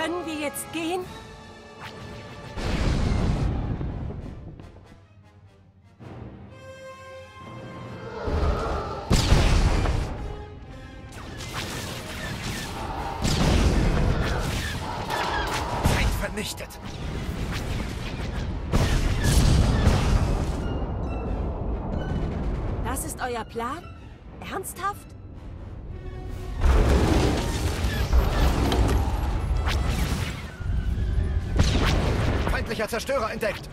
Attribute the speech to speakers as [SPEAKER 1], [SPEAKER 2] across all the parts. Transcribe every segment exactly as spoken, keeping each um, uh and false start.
[SPEAKER 1] Können wir jetzt gehen?
[SPEAKER 2] Feind vernichtet.
[SPEAKER 1] Das ist euer Plan? Ernsthaft?
[SPEAKER 2] Feindlicher Zerstörer entdeckt.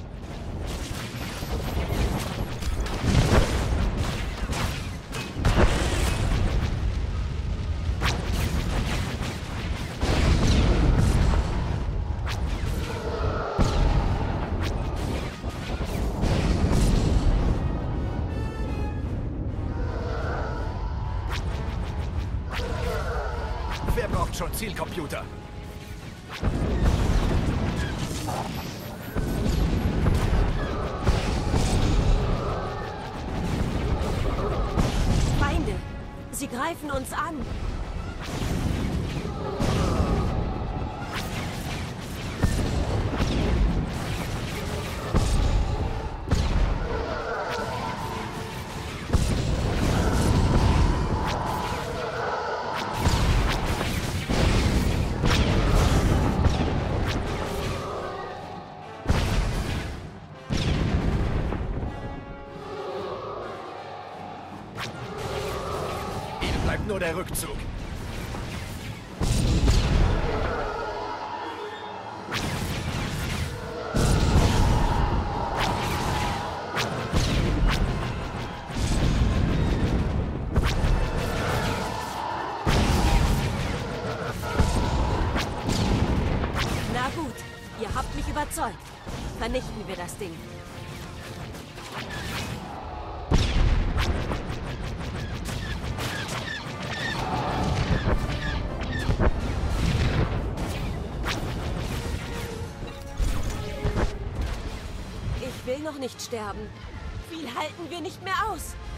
[SPEAKER 2] Wer braucht schon Zielcomputer?
[SPEAKER 1] Feinde! Sie greifen uns an!
[SPEAKER 2] Ihnen bleibt nur der Rückzug.
[SPEAKER 1] Na gut, ihr habt mich überzeugt. Vernichten wir das Ding. Ich will noch nicht sterben. Viel halten wir nicht mehr aus.